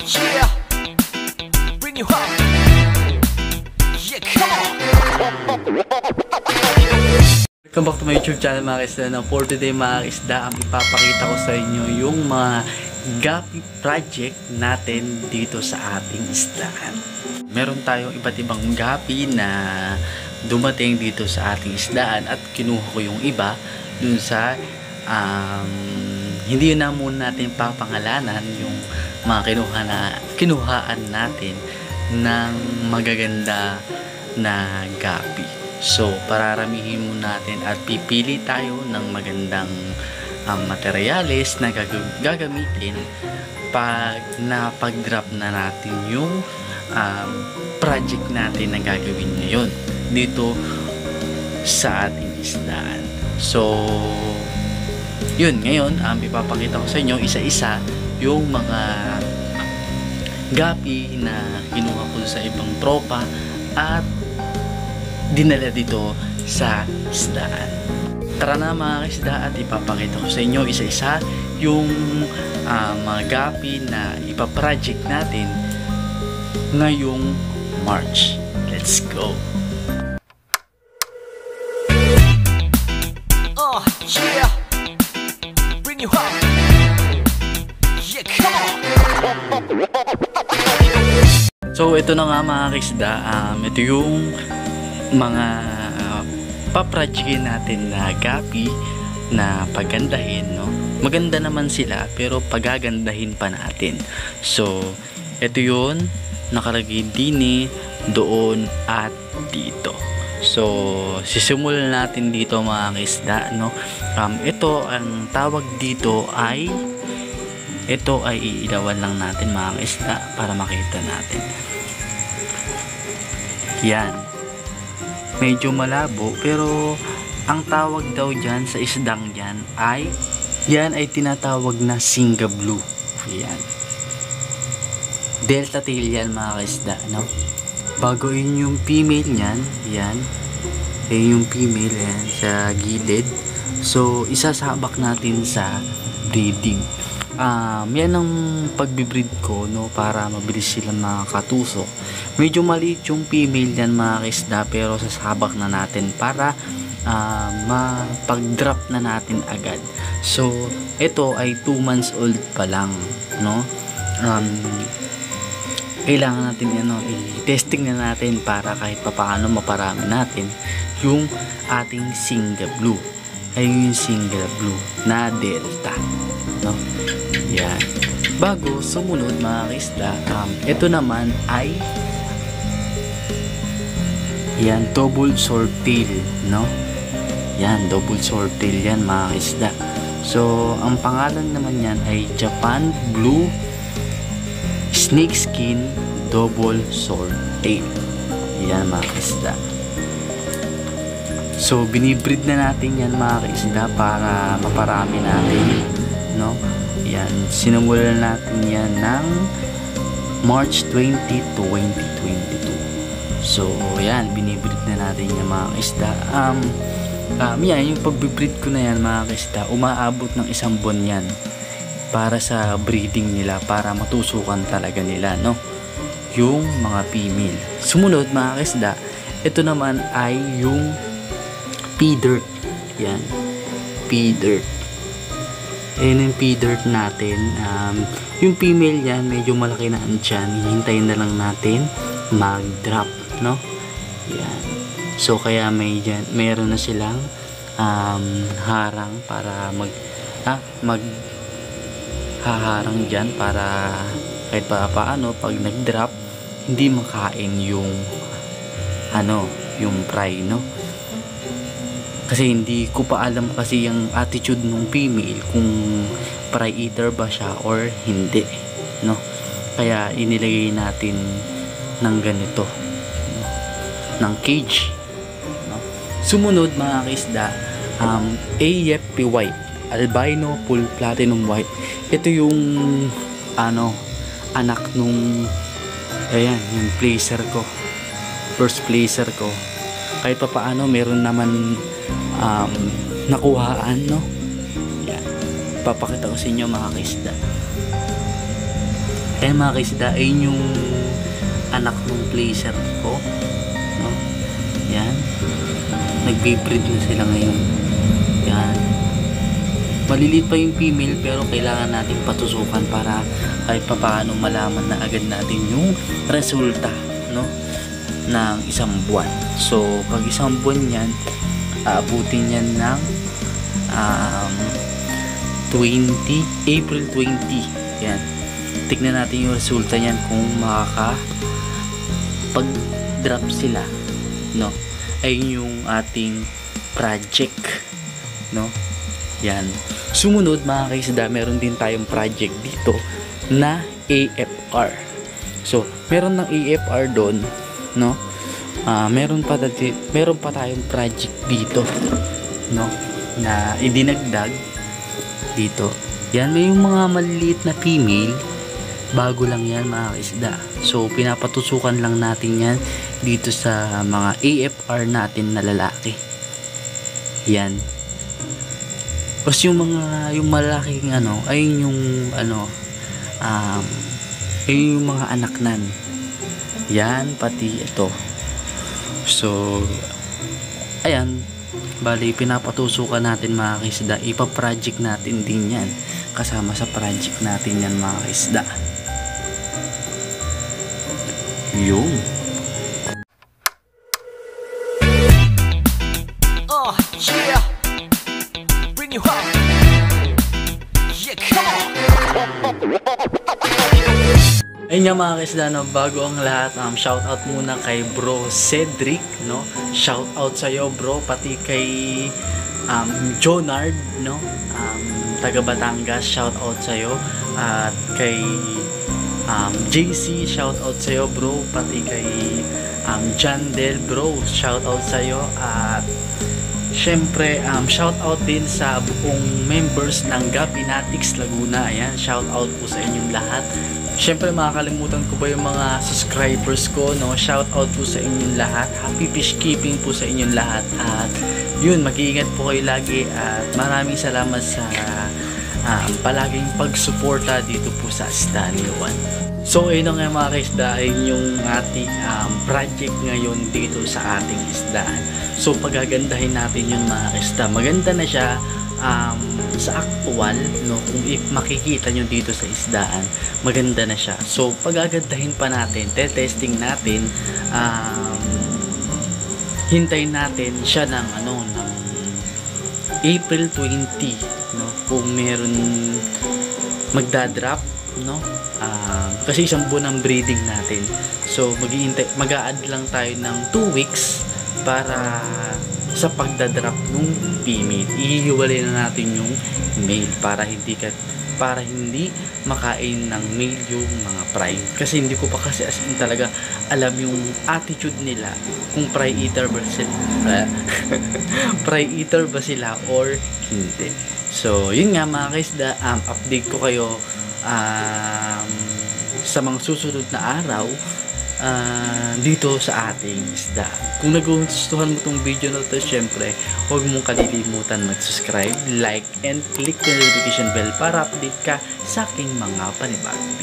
Yeah, bring you up. Yeah, come on. Welcome back to my YouTube channel mga kaisda. For today mga kaisda, ang ipapakita ko sa inyo yung mga gapi project natin dito sa ating isdaan. Meron tayong iba't ibang gapi na dumating dito sa ating isdaan at kinuha ko yung iba dun sa hindi na muna natin papangalanan yung mga kinuhaan natin ng magaganda na gapi. So, pararamihin mo natin at pipili tayo ng magandang materyales na gagamitin pag napag-drop na natin yung project natin na gagawin ngayon dito sa ating isdaan. So, yun, ngayon, ipapakita ko sa inyo isa-isa yung mga gapi na kinuha ko sa ibang tropa at dinala dito sa isdaan. Tara na mga kaisda at ipapakita ko sa inyo isa-isa yung mga gapi na ipaproject natin ngayong March. Let's go! Yeah, bring you up. Yeah, come on. So ito na nga mga kaisda, ito yung mga paprojectin natin na gapi na pagandahin, no? Maganda naman sila pero pagagandahin pa natin. So ito yun, nakalagay din doon at dito. So sisimulan natin dito mga kaisda, no? Ito ang tawag dito ay iilawan lang natin mga kaisda para makita natin. Yan, medyo malabo pero ang tawag daw dyan sa isdang dyan ay tinatawag na Singa Blue. Yan, delta tail yan mga kaisda, no? Bago yun yung female nyan, yan yung female yan sa gilid. So isasabak natin sa breeding. Yan ang pagbibreed ko, no, para mabilis silang makakatusok. Medyo maliit yung female yan mga kaisda pero sasabak na natin para mapag-drop na natin agad. So ito ay 2 months old pa lang, no? Kailangan natin i-testing na natin para kahit papaano maparami natin yung ating Singa Blue. Ay yung Singa Blue na delta, no? Yan. Bago sumunod mga kaisda, ito naman ay yan, double swordtail, no? Yan, double swordtail yan mga kaisda. So ang pangalan naman yan ay Japan Blue Snakeskin Double Swordtail. Yan mga kaisda. So binibreed na natin yan mga kaisda para maparami natin, no? Yan, sinimulan natin yan ng March 20, 2022. So yan, binibreed na natin yan mga kaisda. Yan, yung pagbibreed ko na yan mga kaisda, umaabot ng 1 buwan yan para sa breeding nila, para matusukan talaga nila, no, yung mga female. Sumunod mga kaisda, ito naman ay yung P-Dirt. Yan, P-Dirt. Ayan yung P-Dirt natin. Yung female yan, medyo malaki na ang tiyan. Hihintayin na lang natin mag-drop, no? Yan. So kaya mayroon na silang harang para haharang dyan para kahit paano pag nag-drop hindi makain yung yung prey, no? Kasi hindi ko pa alam kasi yung attitude ng female kung prey eater ba siya or hindi, no? Kaya inilagay natin ng ganito, no? Ng cage, no? Sumunod mga kaisda, AFP White, Albino Full Platinum White. Ito yung anak nung yung placer ko, first placer ko. Kahit pa paano meron naman nakuhaan, no? Yan, papakita ko sa inyo mga kaisda. Kaya mga kaisda, ayun yung anak ng placer ko, no? Yan, nagbe-breed na sila ngayon. Yan, maliliit pa yung female pero kailangan natin patusukan para kahit papaano malaman na agad natin yung resulta, no, ng isang buwan. So pag isang buwan yan, aabutin yan ng April 20. Yan, tignan natin yung resulta niyan kung makakapag-drop sila, no. Ayun yung ating project, no. Yan, sumunod mga kaisda, meron din tayong project dito na AFR. So meron ng AFR doon, no. Meron pa tayong project dito, no, na idinagdag dito. Yan, may yung mga maliliit na female, bago lang yan mga kaisda. So pinapatusukan lang natin yan dito sa mga AFR natin na lalaki. Yan. Tapos yung malaking ayun yung ayun yung mga anak nan. Yan, pati ito. So ayan, bali pinapatusukan natin mga kaisda. Ipa-project natin din yan kasama sa project natin yan mga kaisda. Yung Yeah, bring you up. Yeah, come on. ayun nga mga kaisda, no, bago ang lahat, shout out muna kay bro Cedric, no, shout out sa'yo bro, pati kay Jonard, no, taga Batangas, shout out sa'yo, at kay JC, shout out sa'yo bro, pati kay Jandel bro, shout out sa'yo, at syempre shout out din sa buong members ng Gapinatics Laguna. Ayan, shout out po sa inyong lahat. Syempre makakalimutan ko ba yung mga subscribers ko, no? Shout out po sa inyong lahat. Happy fish keeping po sa inyong lahat. At yun, mag-iingat po kayo lagi at maraming salamat sa palaging pagsuporta dito po sa Stanley One. So ayun nga mga kaisda, ayun yung ating project ngayon dito sa ating isdaan. So pagagandahin natin yung mga kaisda. Maganda na siya sa actual, no, kung makikita nyo dito sa isdaan, maganda na siya. So pagagandahin pa natin, testing natin, hintayin natin siya ng April 20, no, kung meron magdadrop, no, kasi isang buwan ang breeding natin. So mag-a-add lang tayo ng 2 weeks para sa pagdadrop ng female. Ihiwalay na natin yung male para hindi makain ng male yung mga pride. Kasi hindi ko pa kasi as in talaga alam yung attitude nila, kung pride eater ba sila or hindi. So yun nga mga kaisda, update ko kayo sa mga susunod na araw dito sa ating isda. Kung nagustuhan mo tong video na to, syempre huwag mong kalilimutan mag-subscribe, like, and click the notification bell para update ka sa aking mga panibagong